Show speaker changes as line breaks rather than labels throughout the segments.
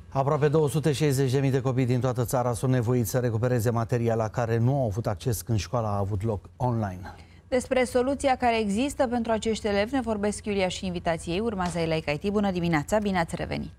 Aproape 260.000 de copii din toată țara sunt nevoiți să recupereze materia la care nu au avut acces când școala a avut loc online.
Despre soluția care există pentru acești elevi ne vorbesc Iulia și invitații ei. Urmează Elaika IT. Bună dimineața, bine ați revenit!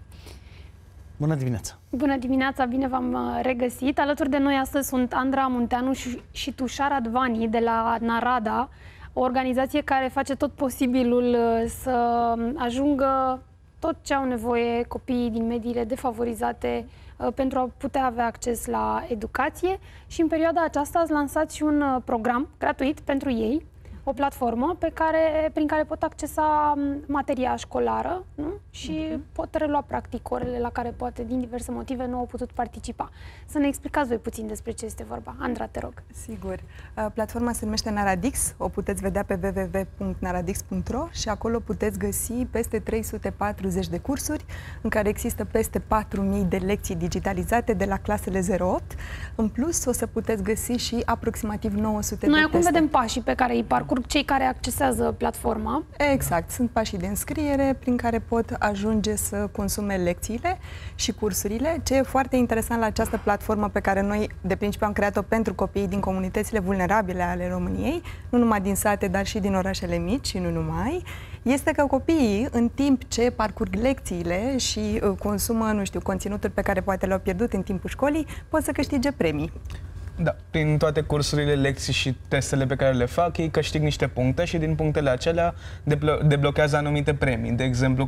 Bună dimineața!
Bună dimineața, bine v-am regăsit! Alături de noi astăzi sunt Andra Munteanu și Tușar Advani de la Narada, o organizație care face tot posibilul să ajungă tot ce au nevoie copiii din mediile defavorizate pentru a putea avea acces la educație. Și în perioada aceasta ați lansat și un program gratuit pentru ei, o platformă prin care pot accesa materia școlară, nu? Și pot relua practic orele la care poate din diverse motive nu au putut participa. Să ne explicați voi puțin despre ce este vorba. Andra, te rog.
Sigur. Platforma se numește Naradix, o puteți vedea pe www.naradix.ro și acolo puteți găsi peste 340 de cursuri în care există peste 4.000 de lecții digitalizate de la clasele 0-8. În plus, o să puteți găsi și aproximativ 900 de
Noi
teste.
acum vedem pașii pe care îi parcurg cei care accesează platforma.
Exact. Sunt pașii de înscriere prin care pot ajunge să consume lecțiile și cursurile. Ce e foarte interesant la această platformă pe care noi de principiu am creat-o pentru copiii din comunitățile vulnerabile ale României, nu numai din sate, dar și din orașele mici și nu numai, este că copiii, în timp ce parcurg lecțiile și consumă, nu știu, conținuturi pe care poate le-au pierdut în timpul școlii, pot să câștige premii.
Da, prin toate cursurile, lecții și testele pe care le fac, ei câștig niște puncte și din punctele acelea deblochează anumite premii. De exemplu,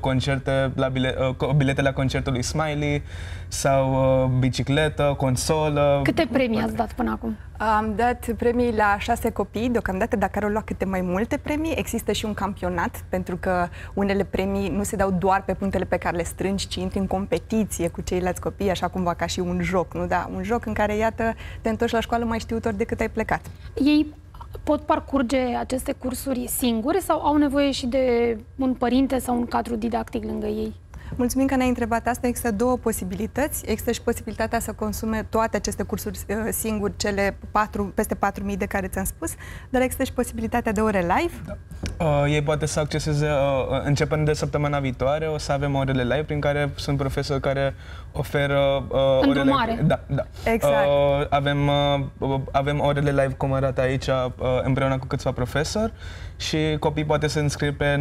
bilete la concertul lui Smiley sau bicicletă, consolă.
Câte premii ați dat până acum?
Am dat premii la 6 copii, deocamdată, dacă au luat câte mai multe premii. Există și un campionat, pentru că unele premii nu se dau doar pe punctele pe care le strângi, ci intri în competiție cu ceilalți copii, așa cumva ca și un joc, nu? Da, un joc în care, iată, te întorci la școală mai știutor decât ai plecat.
Ei pot parcurge aceste cursuri singuri sau au nevoie și de un părinte sau un cadru didactic lângă ei?
Mulțumim că ne-ai întrebat asta. Există două posibilități. Există și posibilitatea să consume toate aceste cursuri singuri, cele peste 4.000 de care ți-am spus, dar există și posibilitatea de ore live.
Da. Ei poate să acceseze, începând de săptămâna viitoare, o să avem orele live prin care sunt profesori care oferă
îndrumare.
Da.
Exact.
Avem orele live, cum arată aici, împreună cu câțiva profesori și copiii poate să înscrie pe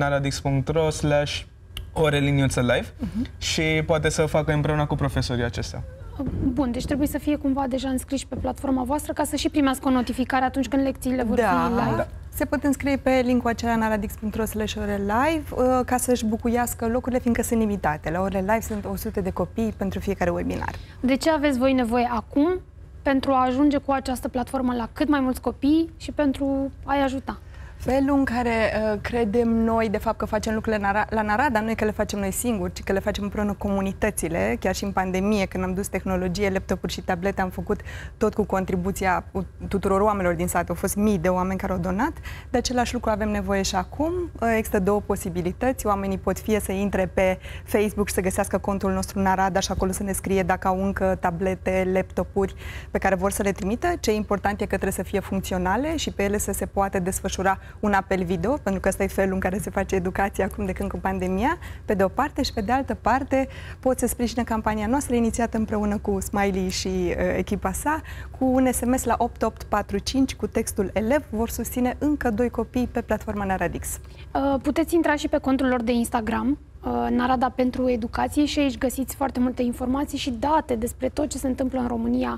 naradix.ro/ore-live și poate să facă împreună cu profesorii acestea.
Bun, deci trebuie să fie cumva deja înscriși pe platforma voastră ca să și primească o notificare atunci când lecțiile vor fi live.
Da. Se pot înscrie pe linkul acela naradix.ro/ore-live ca să-și bucuiască locurile, fiindcă sunt limitate. La ore live sunt 100 de copii pentru fiecare webinar.
De ce aveți voi nevoie acum pentru a ajunge cu această platformă la cât mai mulți copii și pentru a-i ajuta?
Felul în care credem noi, de fapt, că facem lucrurile la Narada, nu e că le facem noi singuri, ci că le facem împreună comunitățile. Chiar și în pandemie, când am dus tehnologie, laptopuri și tablete, am făcut tot cu contribuția tuturor oamenilor din sat. Au fost mii de oameni care au donat. De același lucru avem nevoie și acum. Există două posibilități. Oamenii pot fie să intre pe Facebook și să găsească contul nostru Narada și acolo să ne scrie dacă au încă tablete, laptopuri pe care vor să le trimită. Ce e important e că trebuie să fie funcționale și pe ele să se poată desfășura un apel video, pentru că ăsta e felul în care se face educația acum de când cu pandemia, pe de o parte, și pe de altă parte pot să sprijine campania noastră inițiată împreună cu Smiley și echipa sa, cu un SMS la 8845 cu textul elev. Vor susține încă 2 copii pe platforma Naradix.
Puteți intra și pe contul lor de Instagram, Narada pentru Educație, și aici găsiți foarte multe informații și date despre tot ce se întâmplă în România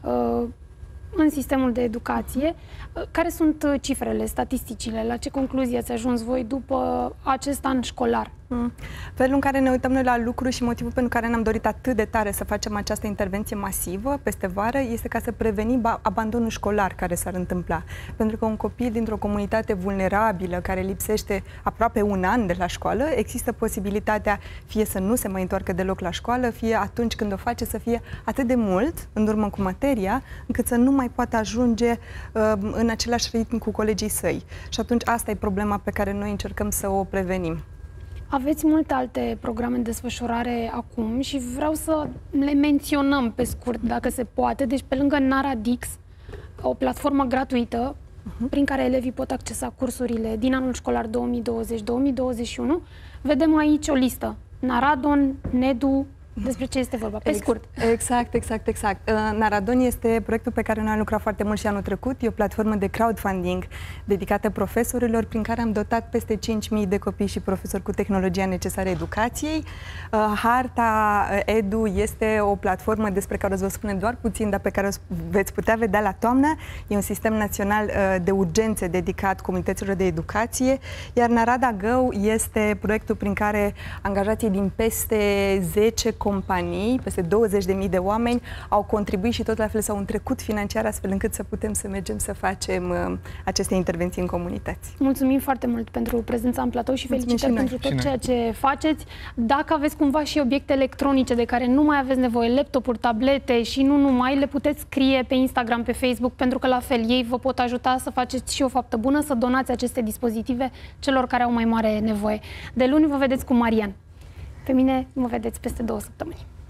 în sistemul de educație. Care sunt cifrele, statisticile? La ce concluzie ați ajuns voi după acest an școlar?
Felul în care ne uităm noi la lucruri și motivul pentru care ne-am dorit atât de tare să facem această intervenție masivă peste vară este ca să prevenim abandonul școlar care s-ar întâmpla. Pentru că un copil dintr-o comunitate vulnerabilă care lipsește aproape un an de la școală, există posibilitatea fie să nu se mai întoarcă deloc la școală, fie atunci când o face să fie atât de mult în urmă cu materia, încât să nu mai poată ajunge în același ritm cu colegii săi. Și atunci asta e problema pe care noi încercăm să o prevenim.
Aveți multe alte programe în desfășurare acum și vreau să le menționăm pe scurt, dacă se poate. Deci, pe lângă Naradix, o platformă gratuită prin care elevii pot accesa cursurile din anul școlar 2020-2021, vedem aici o listă: Naradon, Nedu, Despre ce este vorba? Pe scurt.
Exact. Naradon este proiectul pe care noi am lucrat foarte mult și anul trecut. E o platformă de crowdfunding dedicată profesorilor, prin care am dotat peste 5.000 de copii și profesori cu tehnologia necesară educației. Harta Edu este o platformă despre care o să vă spune doar puțin, dar pe care o veți putea vedea la toamnă. E un sistem național de urgențe dedicat comunităților de educație, iar Narada Go este proiectul prin care angajații din peste 10 companii, peste 20.000 de oameni au contribuit și tot la fel s-au întrecut financiar, astfel încât să putem să mergem să facem aceste intervenții în comunități.
Mulțumim foarte mult pentru prezența în platou și felicitări pentru tot ceea ce faceți. Dacă aveți cumva și obiecte electronice de care nu mai aveți nevoie, laptopuri, tablete și nu numai, le puteți scrie pe Instagram, pe Facebook, pentru că la fel ei vă pot ajuta să faceți și o faptă bună, să donați aceste dispozitive celor care au mai mare nevoie. De luni vă vedeți cu Marian. Pe mine mă vedeți peste 2 săptămâni.